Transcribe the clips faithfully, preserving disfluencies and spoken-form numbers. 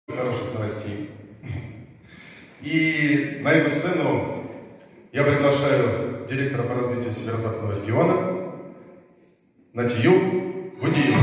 Хороших новостей. И на эту сцену я приглашаю директора по развитию Северо-Западного региона Натию Гудиеву.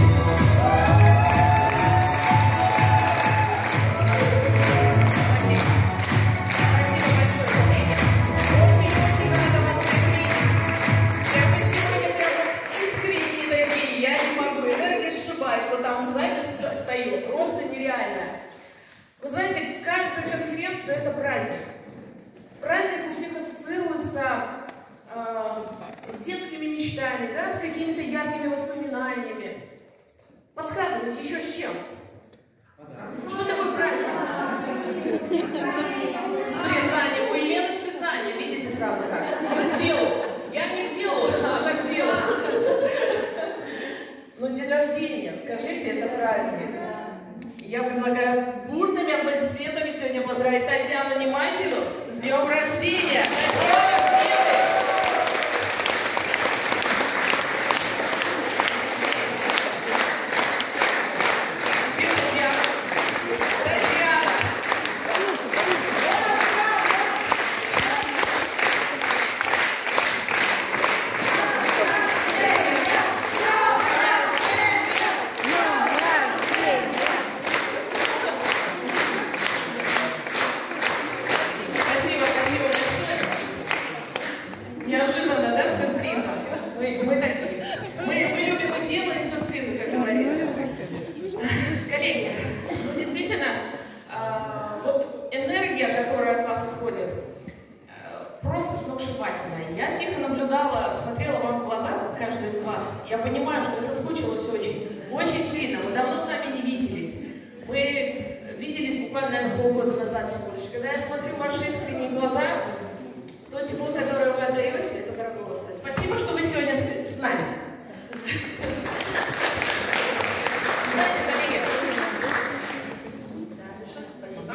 Просто нереально. Вы знаете, каждая конференция – это праздник. Праздник у всех ассоциируется э, с детскими мечтами, да, с какими-то яркими воспоминаниями. Подсказывайте, еще с чем? Что такое праздник? С признанием. У Елены с признанием, видите сразу как? Мы к делу. Я не к делу, а так к делу. Но день рождения, скажите, это праздник. Я предлагаю бурными аплодисментами сегодня поздравить Татьяну Немайкину с днем рождения. Я тихо наблюдала, смотрела вам в глаза, каждый из вас. Я понимаю, что я соскучилась очень, очень сильно. Мы давно с вами не виделись. Мы виделись буквально, наверное, полгода назад всего лишь. Когда я смотрю ваши искренние глаза, то тепло, которое вы отдаете, это дорого стоит. Спасибо, что вы сегодня с, с нами. Знаете, коллеги, спасибо.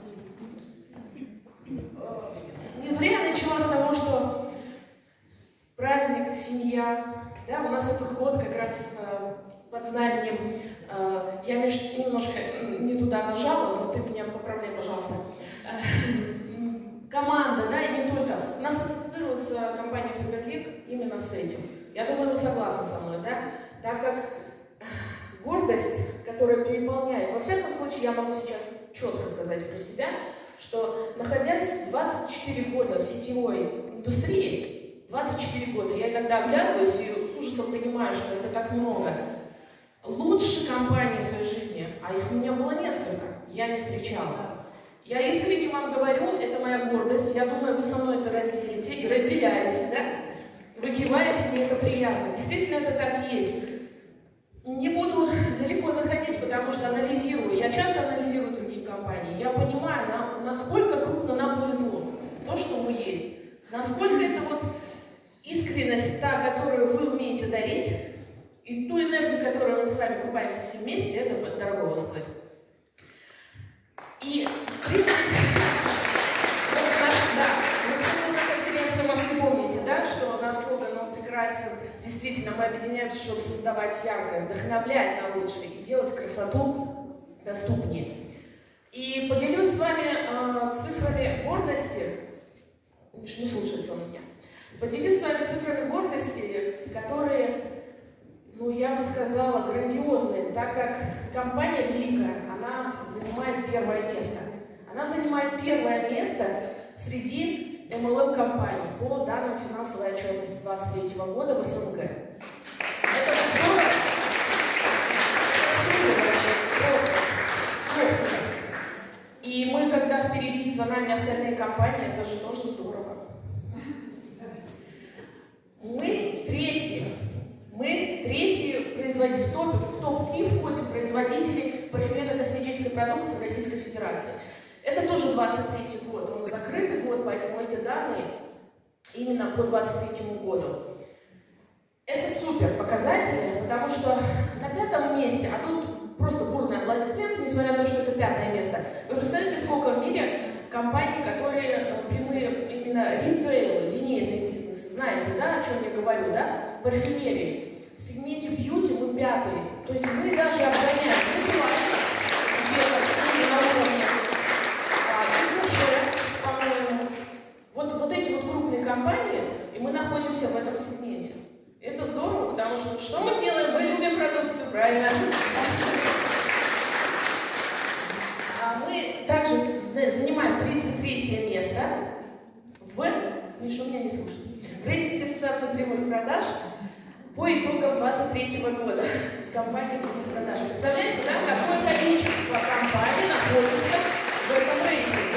Не зря я начала с того, что праздник, семья, да, у нас этот год как раз э, под знаменем, э, я меж, немножко не туда нажала, но ты меня поправляй, пожалуйста. Э, команда, да, и не только. У нас ассоциируется компания Faberlic именно с этим. Я думаю, вы согласны со мной, да? Так как гордость, которая переполняет, во всяком случае, я могу сейчас четко сказать про себя, что находясь двадцать четыре года в сетевой индустрии, двадцать четыре года, я иногда оглядываюсь и с ужасом понимаю, что это так много. Лучше компании в своей жизни, а их у меня было несколько, я не встречала. Я искренне вам говорю, это моя гордость, я думаю, вы со мной это разделите и разделяете, да? Вы киваете, мне это приятно. Действительно, это так есть. Не буду далеко заходить, потому что анализирую, я часто анализирую другие компании, я понимаю, насколько крупно нам повезло, то, что мы есть. Насколько это вот искренность, та, которую вы умеете дарить, и ту энергию, которую мы с вами купаемся все вместе, это дорого стоит. И, в принципе, вот наш, да, вы на конференции в Москве помните, да, что наш слоган, он прекрасен, действительно, мы объединяемся, чтобы создавать яркое, вдохновлять на лучшее и делать красоту доступнее. И поделюсь с вами э, цифрами гордости. Миш, не слушается он меня. Поделюсь с вами цифрами гордости, которые, ну, я бы сказала, грандиозные, так как компания великая, она занимает первое место. Она занимает первое место среди эм эл эм-компаний по данным финансовой отчетности две тысячи двадцать третьего года в СНГ. Это здорово. И мы, когда впереди за нами остальные компании, это же тоже здорово. Мы третьи. Мы третьи производители, в топ, в топ три входим производители парфюмерно-косметической продукции в Российской Федерации. Это тоже двадцать третий год, он закрытый год, поэтому эти данные именно по двадцать третьему году. Это супер показатели, потому что на пятом месте, а тут просто бурные аплодисменты, несмотря на то, что это пятое место. Вы представляете, сколько в мире компаний, которые прямые именно ритейлы, линейные бизнесы, знаете, да, о чем я говорю, да? Парфюмерии. В сегменте бьюти мы пятые. То есть мы даже обгоняем, где-то на Мы также занимаем тридцать третье место в, Миша, у меня не слушает, в рейтинге Ассоциации прямых продаж по итогам двадцать третьего года. Компания прямых продаж. Представляете, да, какое количество компаний находится в этом рейтинге?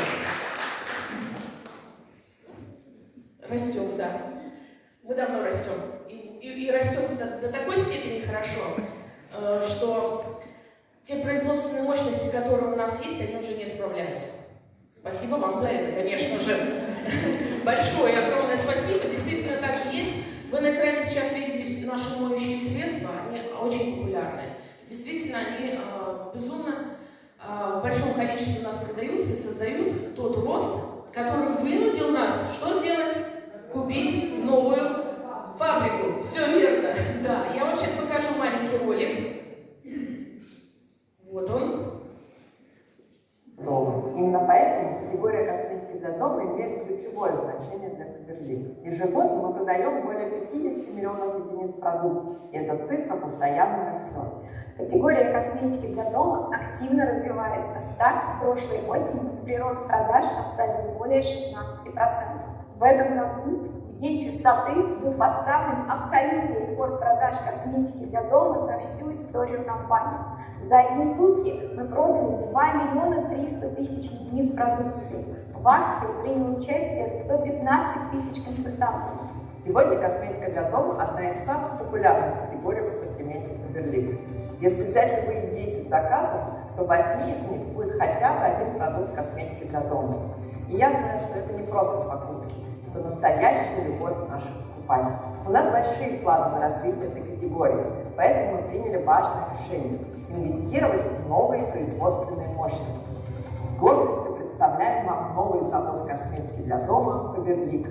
Растем, да. Мы давно растем. И, и, и растем до, до такой степени хорошо, э, что те производственные мощности, которые у нас есть, они уже не справляются. Спасибо вам за это, конечно же. Большое, огромное спасибо. Действительно так и есть. Вы на экране сейчас видите наши моющие средства. Они очень популярны. Действительно, они э, безумно э, в большом количестве у нас продаются и создают тот рост, который вынудил нас что сделать? Купить новую фабрику. Все верно. Да, я вам сейчас покажу маленький ролик. Вот он. Дома. Именно поэтому категория косметики для дома имеет ключевое значение для Faberlic. Ежегодно мы продаем более пятидесяти миллионов единиц продукции, и эта цифра постоянно растет. Категория косметики для дома активно развивается. Так, с прошлой осени прирост продаж составил более шестнадцати процентов. В этом году, в День чистоты, был поставлен абсолютный рекорд продаж косметики для дома за всю историю компании. За одни сутки мы продали два миллиона триста тысяч единиц продукции. В акции приняло участие сто пятнадцать тысяч консультантов. Сегодня косметика для дома – одна из самых популярных категорий в ассортименте Faberlic. Если взять любые десять заказов, то в восьми из них будет хотя бы один продукт косметики для дома. И я знаю, что это не просто покупки, это настоящая любовь наших покупателей. У нас большие планы на развитие этой категории, поэтому мы приняли важное решение – инвестировать в новые производственные мощности. С гордостью представляем вам новый завод косметики для дома Faberlic.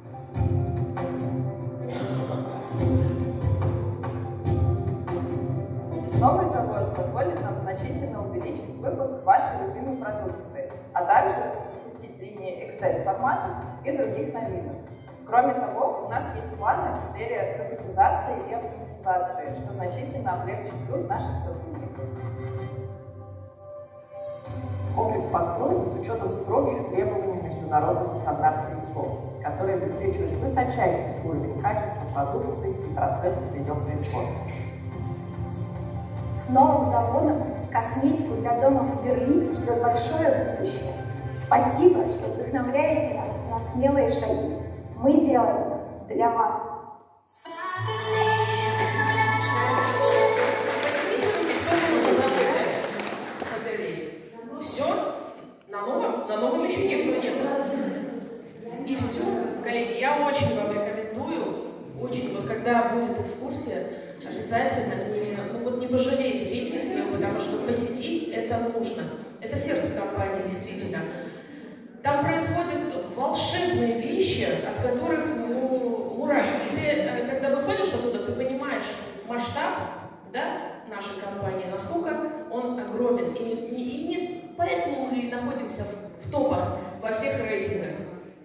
Новый завод позволит нам значительно увеличить выпуск вашей любимой продукции, а также запустить линии икс эль форматов и других новинок. Кроме того, у нас есть планы в сфере роботизации и автоматизации, что значительно облегчит труд наших сотрудников. Комплекс построен с учетом строгих требований международного стандарта ай эс о, которые обеспечивают высочайший уровень качества продукции и процесса ее производства. С новым заводом косметику для дома Faberlic ждет большое будущее. Спасибо, что вдохновляете нас на смелые шаги. Мы делаем это для вас. Все, на новом, на новом еще никто не был. И все, коллеги, я очень вам рекомендую, очень, вот когда будет экскурсия, обязательно не, ну, вот не пожалейте времени своего, потому что посетить это нужно. Это сердце компании, действительно. Там происходят волшебные вещи, от которых ну, мурашки. И ты, когда выходишь оттуда, ты понимаешь масштаб, да, нашей компании, насколько он огромен. И, и, и не, поэтому мы и находимся в, в топах во всех рейтингах.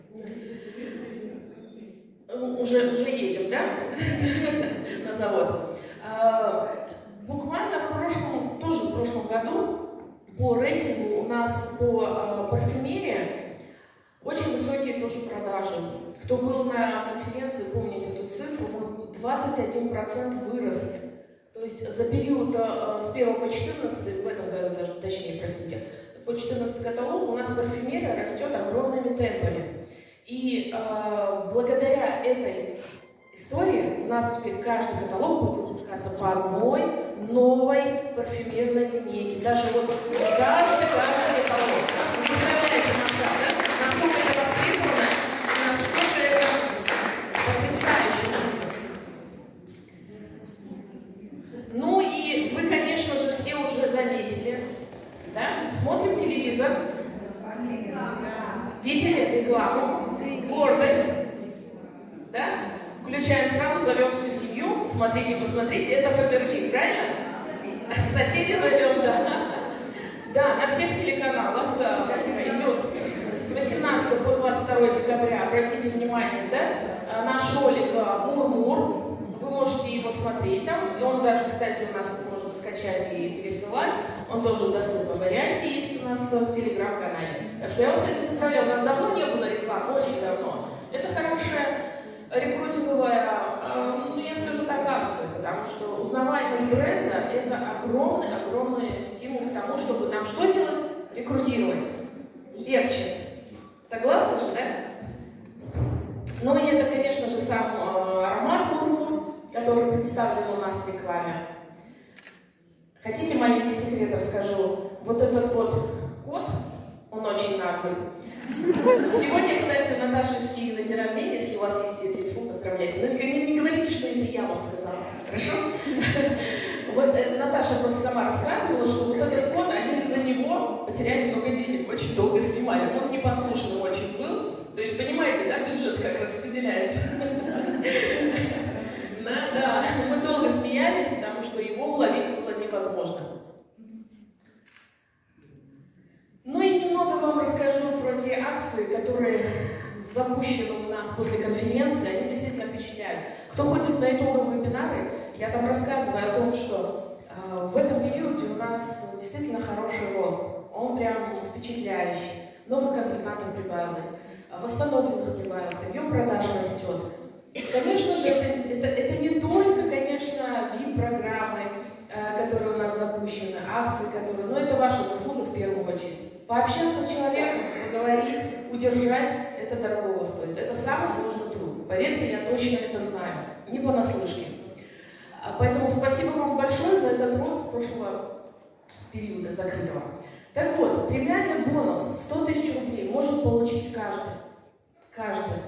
Уже, уже едем, да, на завод. А, буквально в прошлом, тоже в прошлом году по рейтингу у нас по а, парфюмерии очень высокие тоже продажи. Кто был на конференции, помнит эту цифру, мы двадцать один процент выросли. То есть за период а, с первого по четырнадцатый, в этом году даже, точнее, простите, по четырнадцатый каталог у нас парфюмерия растет огромными темпами. И э, благодаря этой истории у нас теперь каждый каталог будет выпускаться по одной новой парфюмерной линейке. Даже вот каждый, каждый каталог. Вы представляете масштаб, да? Насколько это востребовано, насколько это потрясающе. Ну и вы, конечно же, все уже заметили, да? Смотрим телевизор, видели рекламу? Гордость, да? Включаем сразу, зовем всю семью. Смотрите, посмотрите, это Faberlic, правильно? Соседи зовем, да. Да, на всех телеканалах идет с восемнадцатого по двадцать второе декабря, обратите внимание, да, наш ролик «Мур-Мур». Вы можете его смотреть там. И он даже, кстати, у нас можно скачать и пересылать. Он тоже в доступном варианте есть у нас в телеграм-канале. Так что я вас этим поздравляю. У нас давно не было рекламы, очень давно. Это хорошая рекрутинговая, ну я скажу так, акция, потому что узнаваемость бренда – это огромный-огромный стимул к тому, чтобы нам что делать? Рекрутировать. Легче. Согласны же, да? Ну и это, конечно же, сам аромат Мурмур, который представлен у нас в рекламе. Хотите маленький секрет расскажу? Вот этот вот кот, он очень наглый. Сегодня, кстати, Наташечки на день рождения, если у вас есть ее телефон, поздравляйте. Но не, не говорите, что это я вам сказала, хорошо? Вот Наташа просто сама рассказывала, что вот этот кот, они из-за него потеряли много денег, очень долго снимали. Он непослушным очень был. То есть, понимаете, да, бюджет как распределяется. Да, да, мы долго смеялись, потому что его уловить было невозможно. Ну и немного вам расскажу про те акции, которые запущены у нас после конференции. Они действительно впечатляют. Кто ходит на итоговые вебинары, я там рассказываю о том, что э, в этом периоде у нас действительно хороший рост. Он прям впечатляющий. Новых консультантов прибавилось, восстановленных прибавилось, объем продаж растет. Конечно же, это, это, это не только, конечно, ви ай пи-программы, э, которые у нас запущены, акции, которые, но это ваша заслуга в первую очередь. Пообщаться с человеком, поговорить, удержать, это дорого стоит. Это самый сложный труд. Поверьте, я точно это знаю, не понаслышке. Поэтому спасибо вам большое за этот рост прошлого периода закрытого. Так вот, премиальный бонус сто тысяч рублей может получить каждый. Каждый.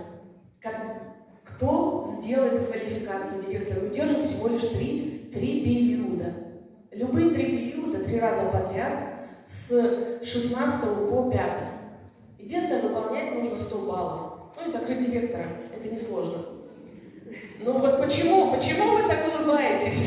Кто сделает квалификацию директора, удержит всего лишь три, три периода. Любые три периода, три раза подряд, с шестнадцатого по пятое. Единственное, выполнять нужно сто баллов. Ну и закрыть директора. Это несложно. Ну вот почему? Почему вы так улыбаетесь?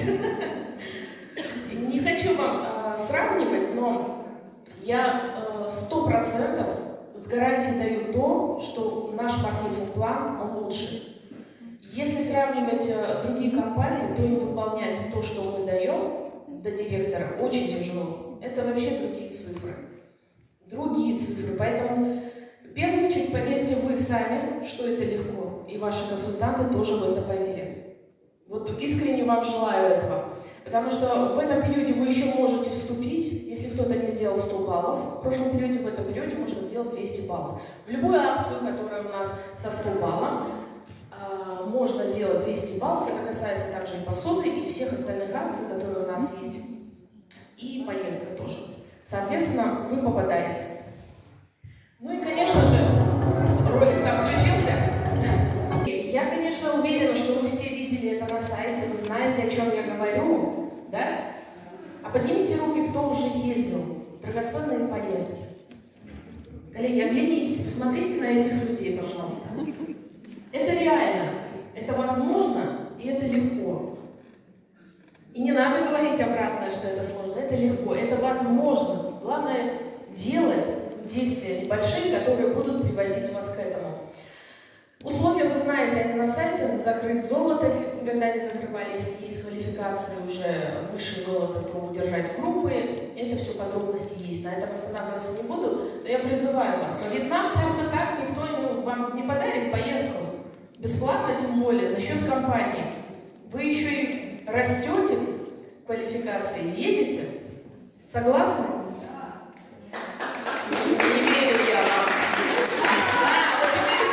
Не хочу вам э, сравнивать, но я сто процентов с гарантией даю то, что наш маркетинг-план, он лучше. Если сравнивать э, другие компании, то им выполнять то, что мы даем, до директора очень тяжело. Это вообще другие цифры. Другие цифры. Поэтому, в первую очередь, поверьте вы сами, что это легко. И ваши консультанты тоже в это поверят. Вот искренне вам желаю этого. Потому что в этом периоде вы еще можете вступить, если кто-то не сделал сто баллов. В прошлом периоде, в этом периоде можно сделать двести баллов. В любую акцию, которая у нас со сто баллов, можно сделать двести баллов, это касается также и пособий, и всех остальных акций, которые у нас есть, и поездка тоже. Соответственно, вы попадаете. Ну и, конечно же, ролик сам включился. Я, конечно, уверена, что вы все видели это на сайте, вы знаете, о чем я говорю, да? А поднимите руки, кто уже ездил в драгоценные поездки. Коллеги, оглянитесь, посмотрите на этих людей, пожалуйста. Это реально. Это возможно, и это легко. И не надо говорить обратно, что это сложно. Это легко, это возможно. Главное делать действия небольшие, которые будут приводить вас к этому. Условия вы знаете, они на сайте. Закрыть золото, если никогда не закрывали. Если есть квалификация уже выше золота, то удержать группы. Это все подробности есть. На этом останавливаться не буду. Но я призываю вас. Но Вьетнам просто так никто ну, вам не подарит поездку. Бесплатно, тем более, за счет компании. Вы еще и растете в квалификации, едете. Согласны? Да. Не верю я вам. Да, вот теперь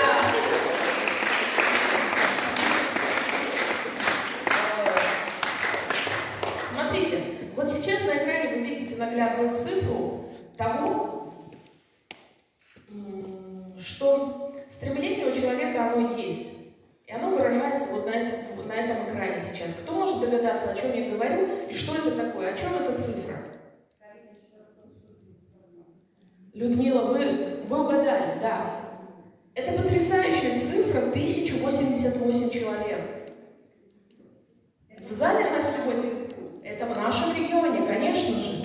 да. Смотрите, вот сейчас на экране вы видите наглядную цифру того, что стремление у человека, оно есть. И оно выражается вот на этом, на этом экране сейчас. Кто может догадаться, о чем я говорю, и что это такое? О чем эта цифра? Людмила, вы, вы угадали, да. Это потрясающая цифра тысяча восемьдесят восемь человек. В зале у нас сегодня, это в нашем регионе, конечно же.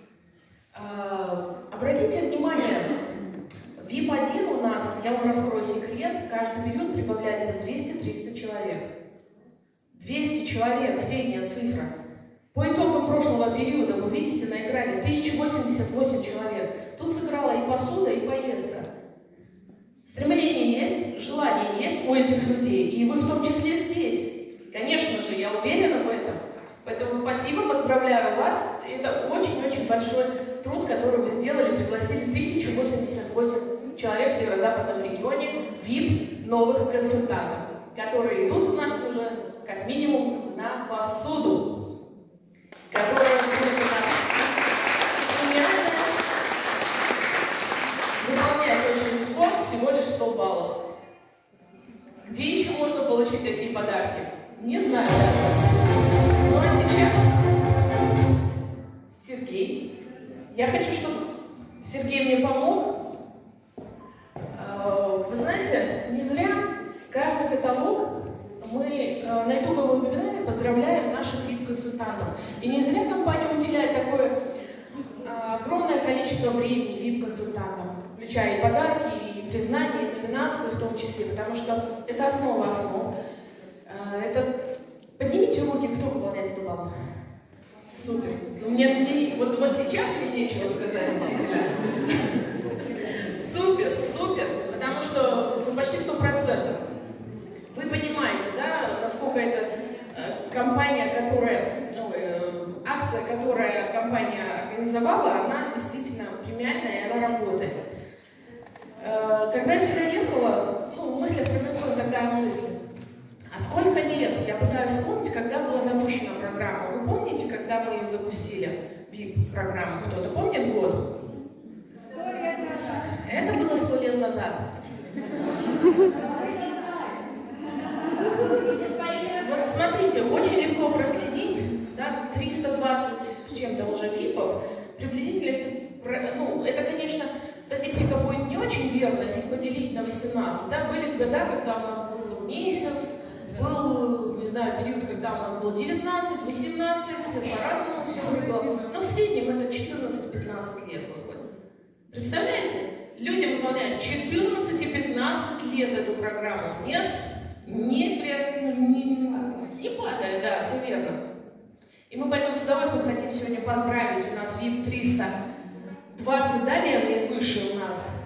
А, обратите внимание, ви ай пи один у нас, я вам раскрою секрет, каждый период прибавляется двести-триста человек. двести человек, средняя цифра. По итогам прошлого периода вы видите на экране тысяча восемьдесят восемь человек. Тут сыграл желание есть у этих людей, и вы в том числе здесь. Конечно же, я уверена в этом. Поэтому спасибо, поздравляю вас. Это очень-очень большой труд, который вы сделали. Пригласили тысячу восемьдесят восемь человек в северо-западном регионе, ви ай пи новых консультантов, которые идут у нас уже как минимум на посуду, которая будет у нас выполнять очень легко, всего лишь сто баллов. Где еще можно получить такие подарки? Не знаю. Ну а сейчас Сергей. Я хочу, чтобы Сергей мне помог. Вы знаете, не зря каждый каталог мы на итоговом вебинаре поздравляем наших ви ай пи-консультантов. И не зря компания уделяет такое огромное количество времени ви ай пи-консультантам, включая и подарки, и признания, и номинации в том числе, потому что это основа основ. Это... Поднимите руки, кто выполняет сто баллов. Супер. У меня мне... вот, вот сейчас мне нечего сказать, зрителя. Супер, супер, потому что ну, почти сто процентов. Вы понимаете, да, насколько это э, компания, которая, ну, э, акция, которая компания организовала, она действительно премиальная, и она работает. Э, когда я сюда ехала, ну, в мыслях промелькнула такая мысль. А сколько лет? Я пытаюсь вспомнить, когда была запущена программа. Вы помните, когда мы ее запустили, ви ай пи-программу? Кто-то помнит год? Сто лет назад. Это было сто лет назад. Вот смотрите, очень легко проследить, да, триста двадцать с чем-то уже ви ай пи-ов. Приблизительно, если, ну, это, конечно, статистика будет не очень верная, если поделить на восемнадцать. Да, были года, когда у нас был месяц, был, не знаю, период, когда у нас было девятнадцать, восемнадцать, по-разному все было. Но в среднем это четырнадцать-пятнадцать лет выходит. Представляете? Люди выполняют четырнадцать и пятнадцать лет эту программу. Не, не, не, не падая, да, все верно. И мы поэтому с удовольствием хотим сегодня поздравить. У нас ви ай пи триста двадцать, да, Лена, и выше у нас.